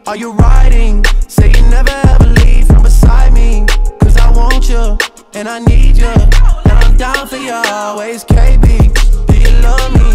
Are you riding? Say you never ever leave from beside me. Cause I want you, and I need you, and I'm down for you always, KB. Do you love me?